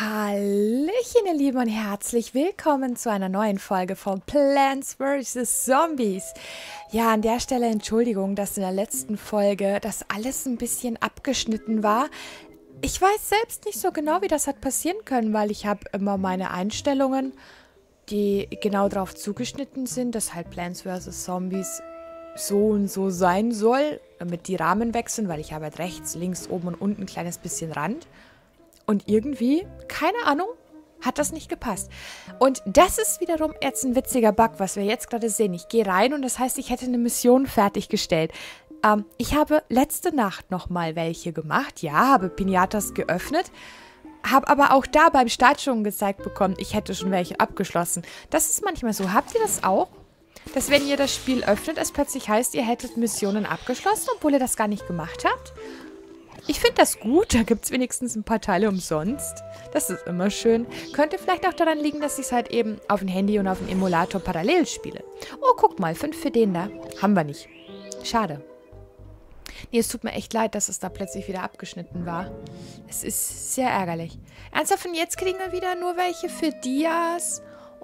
Hallöchen, ihr Lieben, und herzlich willkommen zu einer neuen Folge von Plants vs. Zombies. Ja, an der Stelle Entschuldigung, dass in der letzten Folge das alles ein bisschen abgeschnitten war. Ich weiß selbst nicht so genau, wie das hat passieren können, weil ich habe immer meine Einstellungen, die genau darauf zugeschnitten sind, dass halt Plants vs. Zombies so und so sein soll, damit die Rahmen wechseln, weil ich habe halt rechts, links, oben und unten ein kleines bisschen Rand. Und irgendwie, keine Ahnung, hat das nicht gepasst. Und das ist wiederum jetzt ein witziger Bug, was wir jetzt gerade sehen. Ich gehe rein und das heißt, ich hätte eine Mission fertiggestellt. Ich habe letzte Nacht nochmal welche gemacht. Ja, habe Pinatas geöffnet. Habe aber auch da beim Start schon gezeigt bekommen, ich hätte schon welche abgeschlossen. Das ist manchmal so. Habt ihr das auch? Dass wenn ihr das Spiel öffnet, es plötzlich heißt, ihr hättet Missionen abgeschlossen, obwohl ihr das gar nicht gemacht habt? Ich finde das gut, da gibt es wenigstens ein paar Teile umsonst. Das ist immer schön. Könnte vielleicht auch daran liegen, dass ich es halt eben auf dem Handy und auf dem Emulator parallel spiele. Oh, guck mal, 5 für den da. Haben wir nicht. Schade. Nee, es tut mir echt leid, dass es da plötzlich wieder abgeschnitten war. Es ist sehr ärgerlich. Ernsthaft, und jetzt kriegen wir wieder nur welche für Dias?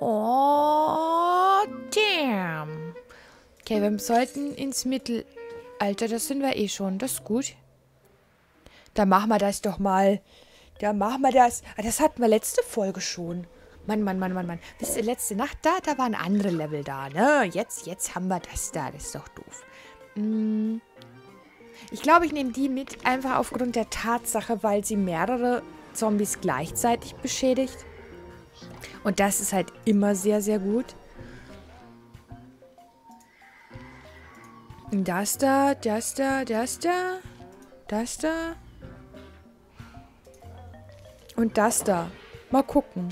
Oh, damn. Okay, wir sollten ins Mittelalter, das sind wir eh schon. Das ist gut. Dann machen wir das doch mal. Dann machen wir das. Ah, das hatten wir letzte Folge schon. Mann. Wisst ihr, letzte Nacht, da waren andere Level da, ne? Jetzt haben wir das da. Das ist doch doof. Ich glaube, ich nehme die mit, einfach aufgrund der Tatsache, weil sie mehrere Zombies gleichzeitig beschädigt. Und das ist halt immer sehr, sehr gut. Das da. Und das da. Mal gucken.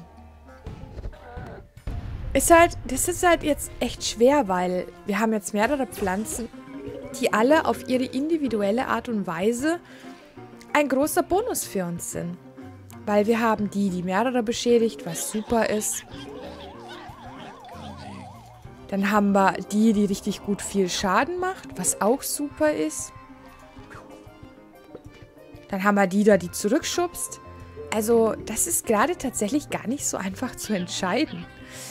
Das ist halt jetzt echt schwer, weil wir haben jetzt mehrere Pflanzen, die alle auf ihre individuelle Art und Weise ein großer Bonus für uns sind. Weil wir haben die mehrere beschädigt, was super ist. Dann haben wir die richtig gut viel Schaden macht, was auch super ist. Dann haben wir die zurückschubst. Also, das ist gerade tatsächlich gar nicht so einfach zu entscheiden.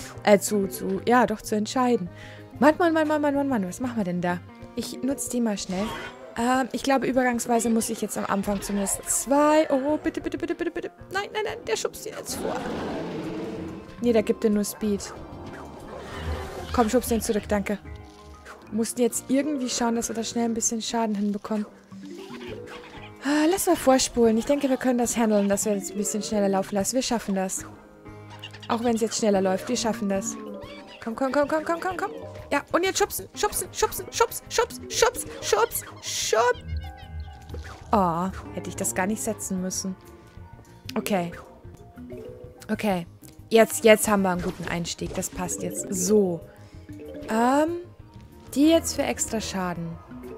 Zu entscheiden. Mann, was machen wir denn da? Ich nutze die mal schnell. Ich glaube, übergangsweise muss ich jetzt am Anfang zumindest 2... Oh, bitte. Nein, der schubst ihn jetzt vor. Nee, da gibt er nur Speed. Komm, schubst den zurück, danke. Wir mussten jetzt irgendwie schauen, dass wir da schnell ein bisschen Schaden hinbekommen. Lass mal vorspulen. Ich denke, wir können das handeln, dass wir jetzt ein bisschen schneller laufen lassen. Wir schaffen das. Auch wenn es jetzt schneller läuft. Wir schaffen das. Komm. Ja, und jetzt schubsen. Schubs. Oh, hätte ich das gar nicht setzen müssen. Okay. Jetzt haben wir einen guten Einstieg. Das passt jetzt. So. Die jetzt für extra Schaden.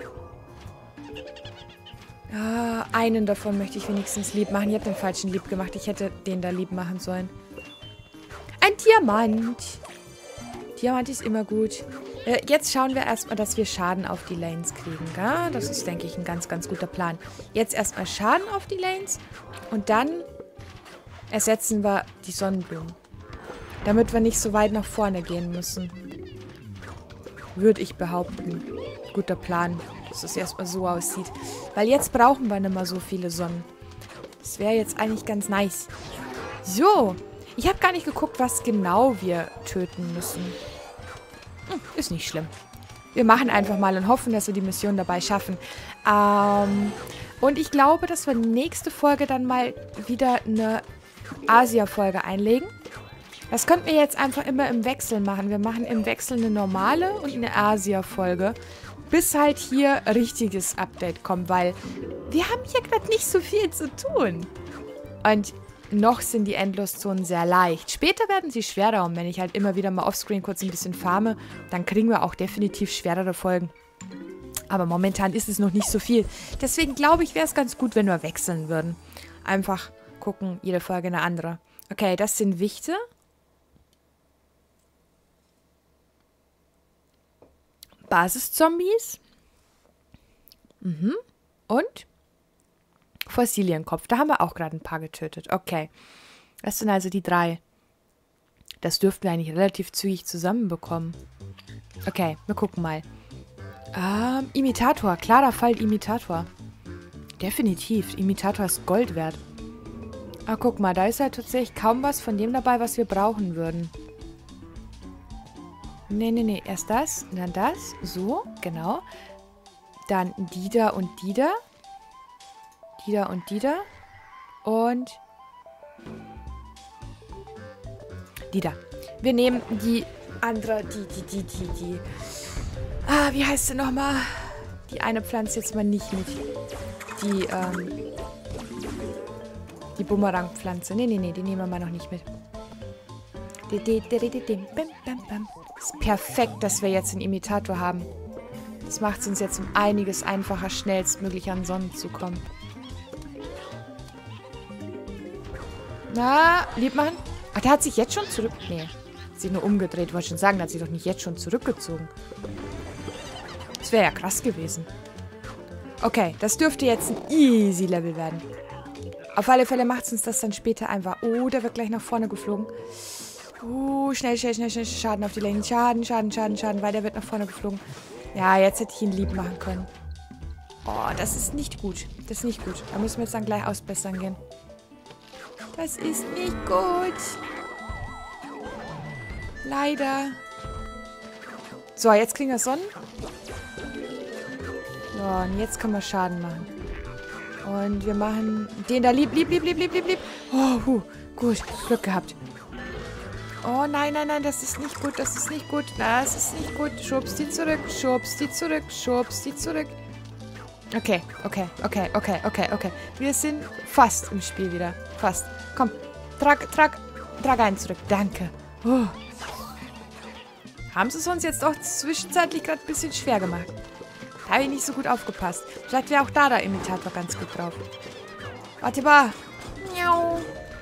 Einen davon möchte ich wenigstens lieb machen. Ich habe den falschen lieb gemacht. Ich hätte den da lieb machen sollen. Ein Diamant. Diamant ist immer gut. Jetzt schauen wir erstmal, dass wir Schaden auf die Lanes kriegen. Gell? Das ist, denke ich, ein ganz, ganz guter Plan. Jetzt erstmal Schaden auf die Lanes. Und dann ersetzen wir die Sonnenblumen. Damit wir nicht so weit nach vorne gehen müssen. Würde ich behaupten. Guter Plan. Dass es erstmal so aussieht. Weil jetzt brauchen wir nicht mehr so viele Sonnen. Das wäre jetzt eigentlich ganz nice. So. Ich habe gar nicht geguckt, was genau wir töten müssen. Ist nicht schlimm. Wir machen einfach mal und hoffen, dass wir die Mission dabei schaffen. Und ich glaube, dass wir nächste Folge dann mal wieder eine Asia-Folge einlegen. Das könnten wir jetzt einfach immer im Wechsel machen. Wir machen im Wechsel eine normale und eine Asia-Folge. Bis halt hier richtiges Update kommt, weil wir haben hier gerade nicht so viel zu tun. Und noch sind die Endloszonen sehr leicht. Später werden sie schwerer und wenn ich halt immer wieder mal offscreen kurz ein bisschen farme, dann kriegen wir auch definitiv schwerere Folgen. Aber momentan ist es noch nicht so viel. Deswegen glaube ich, wäre es ganz gut, wenn wir wechseln würden. Einfach gucken, jede Folge eine andere. Okay, das sind Wichte. Basiszombies. Und Fossilienkopf. Da haben wir auch gerade ein paar getötet. Okay. Das sind also die 3. Das dürften wir eigentlich relativ zügig zusammenbekommen. Okay, wir gucken mal. Imitator. Klarer Fall Imitator. Definitiv. Imitator ist Gold wert. Ah, guck mal, da ist ja tatsächlich kaum was von dem dabei, was wir brauchen würden. Nee. Erst das, dann das. So, genau. Dann die da und die da. Die da und die da. Und die da. Wir nehmen die andere, die. Ah, wie heißt sie nochmal? Die eine Pflanze jetzt mal nicht mit. Die Bumerangpflanze. Nee, die nehmen wir mal noch nicht mit. Ist perfekt, dass wir jetzt einen Imitator haben. Das macht es uns jetzt um einiges einfacher, schnellstmöglich an Sonnen zu kommen. Na, lieb machen. Ach, der hat sich jetzt schon zurück... Nee, hat sich nur umgedreht. Wollte schon sagen, der hat sich doch nicht jetzt schon zurückgezogen. Das wäre ja krass gewesen. Okay, das dürfte jetzt ein easy Level werden. Auf alle Fälle macht es uns das dann später einfach... Oh, der wird gleich nach vorne geflogen. Schnell. Schaden auf die Länge. Schaden, weil der wird nach vorne geflogen. Ja, jetzt hätte ich ihn lieb machen können. Oh, das ist nicht gut. Das ist nicht gut. Da müssen wir jetzt dann gleich ausbessern gehen. Das ist nicht gut. Leider. So, jetzt kriegen wir Sonnen. So, und jetzt können wir Schaden machen. Und wir machen den da lieb. Oh, gut. Glück gehabt. Oh, nein, das ist nicht gut, das ist nicht gut. Schubs die zurück. Okay. Wir sind fast im Spiel wieder. Fast. Komm, trag einen zurück. Danke. Oh. Haben sie es uns jetzt doch zwischenzeitlich gerade ein bisschen schwer gemacht. Da habe ich nicht so gut aufgepasst. Vielleicht wäre auch da der Imitator ganz gut drauf. Warte mal. Miau.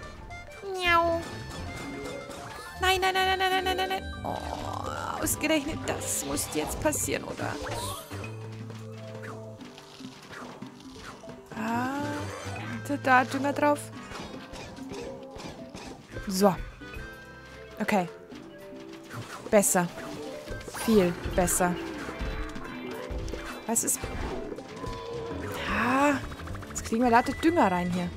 Nein. Oh, ausgerechnet das muss jetzt passieren, oder? Da Dünger drauf. So. Okay. Besser. Viel besser. Was ist... Ja. Jetzt kriegen wir lauter Dünger rein hier.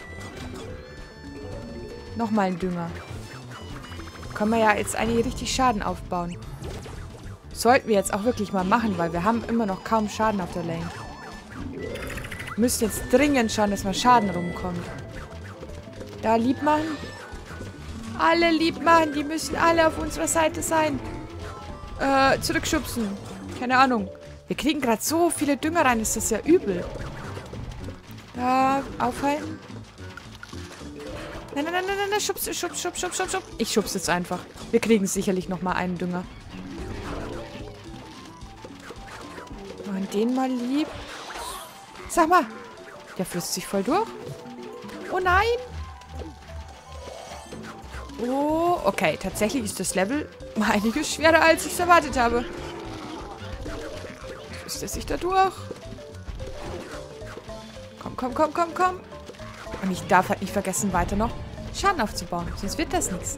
Nochmal ein Dünger. Können wir ja jetzt eigentlich richtig Schaden aufbauen. Sollten wir jetzt auch wirklich mal machen, weil wir haben immer noch kaum Schaden auf der Lane. Wir müssen jetzt dringend schauen, dass mal Schaden rumkommt. Da lieb machen. Alle lieb machen. Die müssen alle auf unserer Seite sein. Zurückschubsen. Keine Ahnung. Wir kriegen gerade so viele Dünger rein. Das ist ja übel. Da, aufhalten. Nein. Schubs. Ich schub's jetzt einfach. Wir kriegen sicherlich nochmal einen Dünger. Machen den mal lieb. Sag mal. Der flüsst sich voll durch. Oh nein. Oh, okay. Tatsächlich ist das Level einiges schwerer, als ich es erwartet habe. Flüsst er sich da durch. Komm. Und ich darf halt nicht vergessen, weiter noch Schaden aufzubauen. Sonst wird das nichts.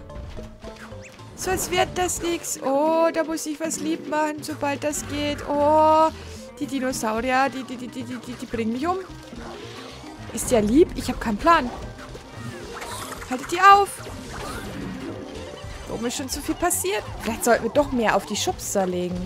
Oh, da muss ich was lieb machen, sobald das geht. Oh, die Dinosaurier, die bringen mich um. Ist ja lieb? Ich habe keinen Plan. Haltet die auf. Warum ist schon zu viel passiert? Vielleicht sollten wir doch mehr auf die Schubser legen.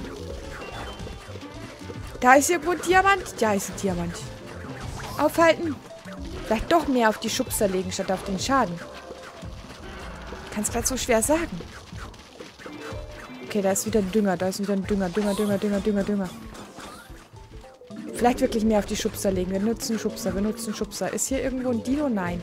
Da ist irgendwo ein Diamant. Da ist ein Diamant. Aufhalten. Vielleicht doch mehr auf die Schubser legen, statt auf den Schaden. Ich kann es gerade so schwer sagen. Okay, da ist wieder ein Dünger. Dünger. Vielleicht wirklich mehr auf die Schubser legen. Wir nutzen Schubser. Ist hier irgendwo ein Dino? Nein.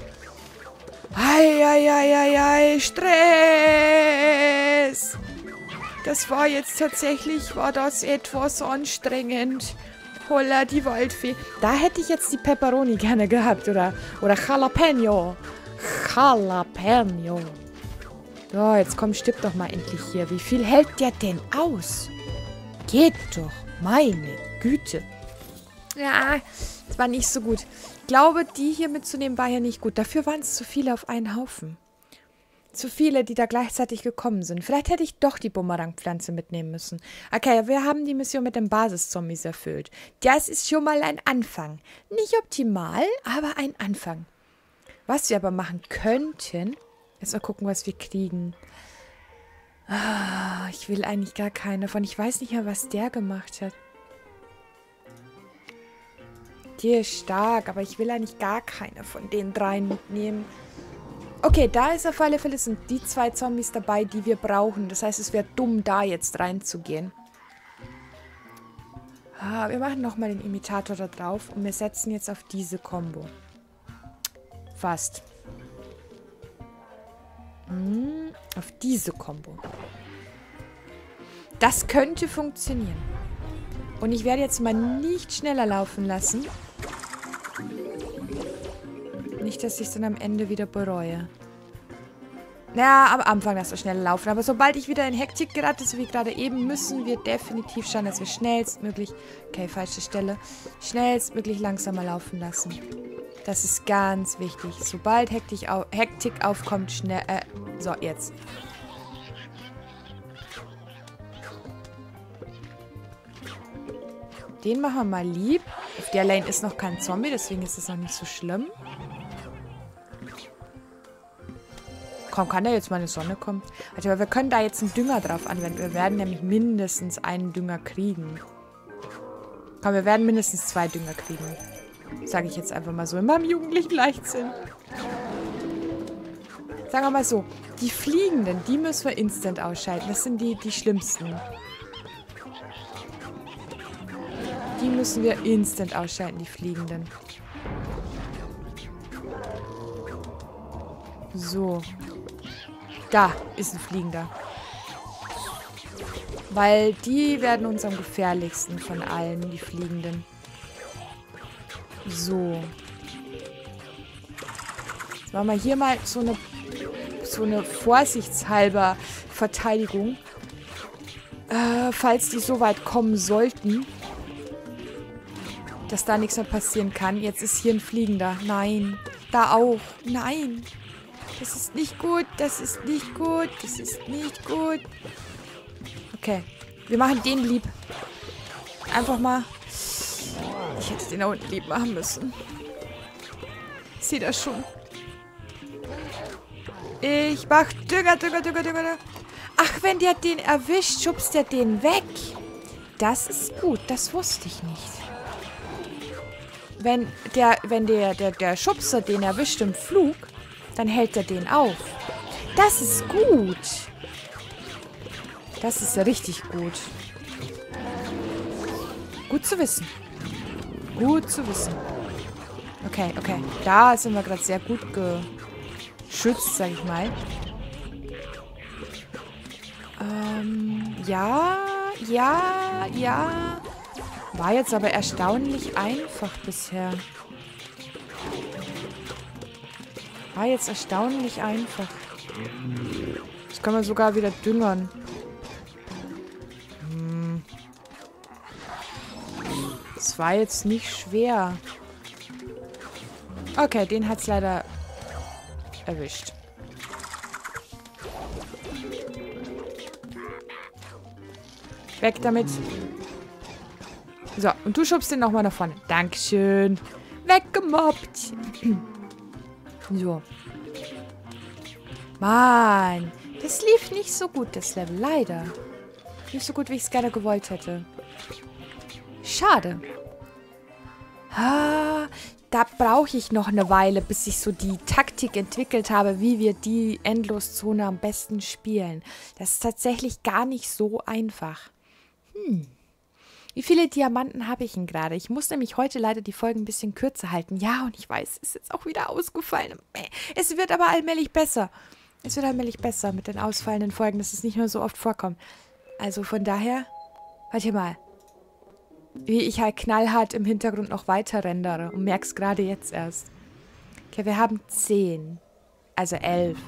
Stress! Das war jetzt tatsächlich, etwas anstrengend. Holla, die Waldfee. Da hätte ich jetzt die Pepperoni gerne gehabt. Oder Jalapeno. So, jetzt komm, stirb doch mal endlich hier. Wie viel hält der denn aus? Geht doch. Meine Güte. Ja, das war nicht so gut. Ich glaube, die hier mitzunehmen war ja nicht gut. Dafür waren es zu viele auf einen Haufen. zu viele, die da gleichzeitig gekommen sind. Vielleicht hätte ich doch die Bumerangpflanze mitnehmen müssen. Okay, wir haben die Mission mit den Basiszombies erfüllt. Das ist schon mal ein Anfang. Nicht optimal, aber ein Anfang. Was wir aber machen könnten, ist mal gucken, was wir kriegen. Ah, ich will eigentlich gar keine davon. Ich weiß nicht mehr, was der gemacht hat. Der ist stark, aber ich will eigentlich gar keine von den dreien mitnehmen. Okay, da ist auf alle Fälle sind die 2 Zombies dabei, die wir brauchen. Das heißt, es wäre dumm, da jetzt reinzugehen. Ah, wir machen nochmal den Imitator da drauf und wir setzen jetzt auf diese Combo. Fast. Auf diese Combo. Das könnte funktionieren. Und ich werde jetzt mal nicht schneller laufen lassen. Nicht, dass ich es dann am Ende wieder bereue. Ja, am Anfang lass so schnell laufen. Aber sobald ich wieder in Hektik gerate, so wie gerade eben, müssen wir definitiv schauen, dass wir schnellstmöglich... Okay, falsche Stelle. Schnellstmöglich langsamer laufen lassen. Das ist ganz wichtig. Sobald Hektik aufkommt, schnell... so, jetzt. Den machen wir mal lieb. Auf der Lane ist noch kein Zombie, deswegen ist es noch nicht so schlimm. Komm, kann da jetzt mal eine Sonne kommen? Also, aber wir können da jetzt einen Dünger drauf anwenden. Wir werden nämlich mindestens einen Dünger kriegen. Komm, wir werden mindestens 2 Dünger kriegen. Sage ich jetzt einfach mal so. In meinem jugendlichen Leichtsinn. Sagen wir mal so. Die Fliegenden, die müssen wir instant ausschalten. Das sind die schlimmsten. Die müssen wir instant ausschalten, die Fliegenden. So. Da ist ein Fliegender. Weil die werden uns am gefährlichsten von allen, die Fliegenden. So. Jetzt machen wir hier mal so eine vorsichtshalber Verteidigung. Falls die so weit kommen sollten, dass da nichts mehr passieren kann. Jetzt ist hier ein Fliegender. Nein. Da auch. Nein. Das ist nicht gut. Das ist nicht gut. Das ist nicht gut. Okay. Wir machen den lieb. Einfach mal. Ich hätte den da unten lieb machen müssen. Ich sehe das schon. Ich mach Dünger. Ach, wenn der den erwischt, schubst der den weg. Das ist gut. Das wusste ich nicht. Wenn der Schubser den erwischt im Flug, dann hält er den auf. Das ist gut. Das ist ja richtig gut. Gut zu wissen. Gut zu wissen. Okay. Da sind wir gerade sehr gut geschützt, sag ich mal. Ja. War jetzt aber erstaunlich einfach bisher. War jetzt erstaunlich einfach. Das kann man sogar wieder düngern. Das war jetzt nicht schwer. Okay, den hat es leider erwischt. Weg damit. So, und du schubst den nochmal nach vorne. Dankeschön. Weggemobbt. So. Mann. Das lief nicht so gut, das Level. Leider. Nicht so gut, wie ich es gerne gewollt hätte. Schade. Da brauche ich noch eine Weile, bis ich so die Taktik entwickelt habe, wie wir die Endloszone am besten spielen. Das ist tatsächlich gar nicht so einfach. Wie viele Diamanten habe ich denn gerade? Ich muss nämlich heute leider die Folgen ein bisschen kürzer halten. Ja, und ich weiß, es ist jetzt auch wieder ausgefallen. Es wird aber allmählich besser. Es wird allmählich besser mit den ausfallenden Folgen, dass es nicht mehr so oft vorkommt. Also von daher, warte mal. Wie ich halt knallhart im Hintergrund noch weiter rendere und merke es gerade jetzt erst. Okay, wir haben 10. Also 11.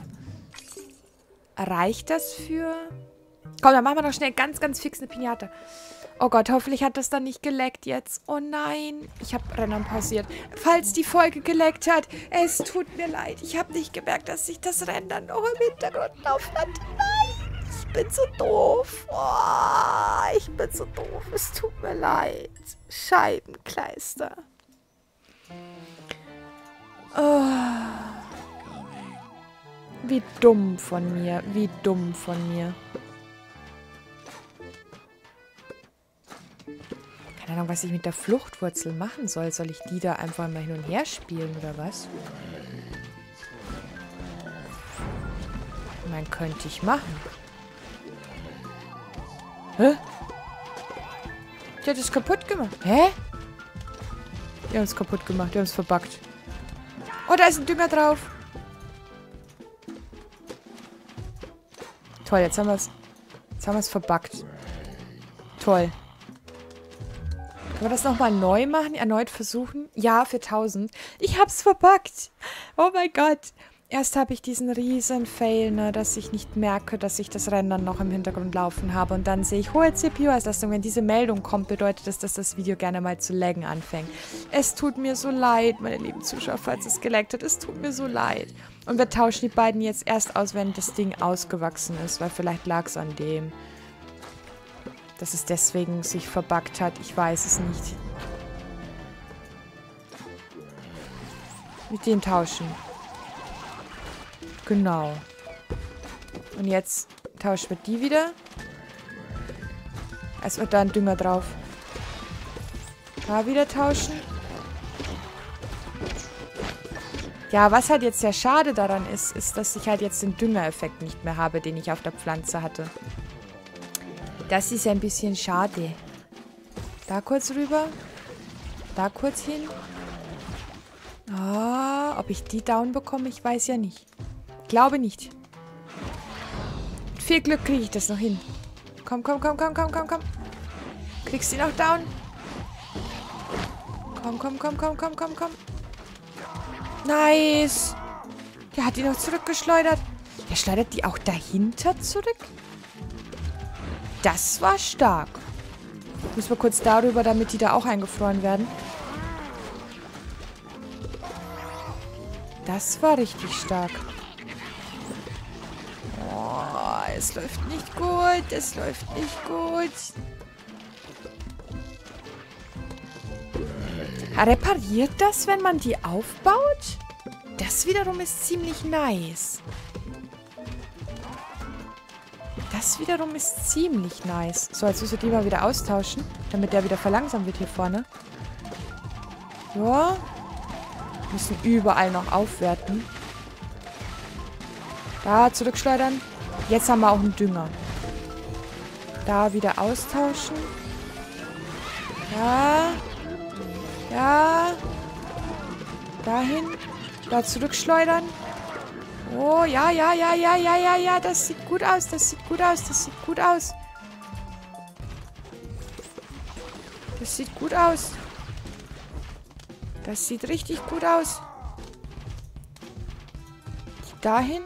Reicht das für... Komm, dann machen wir noch schnell ganz fix eine Pinata. Oh Gott, hoffentlich hat das dann nicht geleckt jetzt. Oh nein, ich habe Rennen pausiert. Falls die Folge geleckt hat, es tut mir leid. Ich habe nicht gemerkt, dass sich das Rennen dann noch im Hintergrund laufen hat. Nein, ich bin so doof. Oh, ich bin so doof. Es tut mir leid. Scheibenkleister. Oh. Wie dumm von mir. Wie dumm von mir. Keine Ahnung, was ich mit der Fluchtwurzel machen soll. Soll ich die da einfach mal hin und her spielen oder was? Ich meine, könnte ich machen. Hä? Die hat es kaputt gemacht. Hä? Die haben es kaputt gemacht. Die haben es verbuggt. Oh, da ist ein Dünger drauf. Toll, jetzt haben wir es. Jetzt haben wir es verbuggt. Toll. Können wir das nochmal neu machen? Erneut versuchen? Ja, für 1000. Ich hab's verbuggt. Oh mein Gott. Erst habe ich diesen riesen Fail, ne, dass ich nicht merke, dass ich das Rendern noch im Hintergrund laufen habe. Und dann sehe ich hohe CPU-Auslastung. Wenn diese Meldung kommt, bedeutet das, dass das Video gerne mal zu laggen anfängt. Es tut mir so leid, meine lieben Zuschauer, falls es gelaggt hat. Es tut mir so leid. Und wir tauschen die beiden jetzt erst aus, wenn das Ding ausgewachsen ist. Weil vielleicht lag es an dem. Dass es deswegen sich verbuggt hat. Ich weiß es nicht. Mit dem tauschen. Genau. Und jetzt tauschen wir die wieder. Es wird da ein Dünger drauf. Da wieder tauschen. Ja, was halt jetzt sehr schade daran ist, ist, dass ich halt jetzt den Düngereffekt nicht mehr habe, den ich auf der Pflanze hatte. Das ist ein bisschen schade. Da kurz rüber. Da kurz hin. Ah, ob ich die down bekomme, ich weiß ja nicht. Glaube nicht. Mit viel Glück kriege ich das noch hin. Komm, komm, komm, komm, komm, komm, komm. Kriegst du die noch down? Komm, komm, komm, komm, komm, komm, komm. Nice. Der hat die noch zurückgeschleudert. Der schleudert die auch dahinter zurück? Das war stark. Müssen wir kurz darüber, damit die da auch eingefroren werden. Das war richtig stark. Oh, es läuft nicht gut. Es läuft nicht gut. Repariert das, wenn man die aufbaut? Das wiederum ist ziemlich nice. Das wiederum ist ziemlich nice. So, jetzt müssen wir die mal wieder austauschen, damit der wieder verlangsamt wird hier vorne. So. Müssen überall noch aufwerten. Da zurückschleudern. Jetzt haben wir auch einen Dünger. Da wieder austauschen. Ja. Ja. Dahin. Da zurückschleudern. Oh, ja, ja, ja, ja, ja, ja, ja. Das sieht gut aus. Das sieht gut aus. Das sieht gut aus. Das sieht gut aus. Das sieht richtig gut aus. Dahin.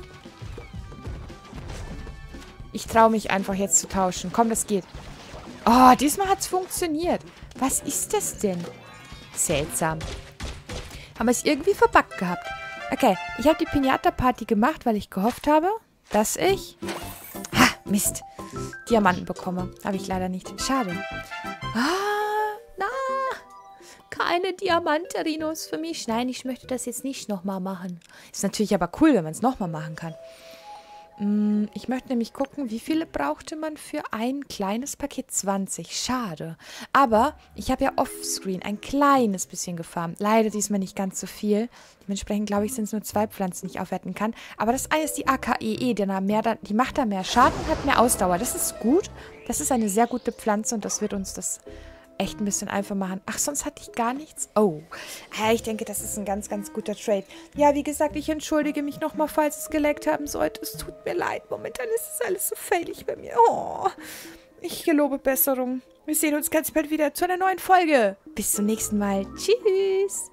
Ich traue mich einfach jetzt zu tauschen. Komm, das geht. Oh, diesmal hat es funktioniert. Was ist das denn? Seltsam. Haben wir es irgendwie verbuggt gehabt. Okay, ich habe die Pinata-Party gemacht, weil ich gehofft habe, dass ich... Ha, Mist. Diamanten bekomme. Habe ich leider nicht. Schade. Ah, na. Keine Diamanterinos für mich. Nein, ich möchte das jetzt nicht nochmal machen. Ist natürlich aber cool, wenn man es nochmal machen kann. Ich möchte nämlich gucken, wie viele brauchte man für ein kleines Paket? 20. Schade. Aber ich habe ja offscreen ein kleines bisschen gefarmt. Leider diesmal nicht ganz so viel. Dementsprechend, glaube ich, sind es nur 2 Pflanzen, die ich aufwerten kann. Aber das eine ist die AKEE, die macht da mehr Schaden und hat mehr Ausdauer. Das ist gut. Das ist eine sehr gute Pflanze und das wird uns das echt ein bisschen einfach machen. Ach, sonst hatte ich gar nichts. Oh, ich denke, das ist ein ganz, ganz guter Trade. Ja, wie gesagt, ich entschuldige mich nochmal, falls es geleckt haben sollte. Es tut mir leid. Momentan ist es alles so failig bei mir. Oh, ich gelobe Besserung. Wir sehen uns ganz bald wieder zu einer neuen Folge. Bis zum nächsten Mal. Tschüss.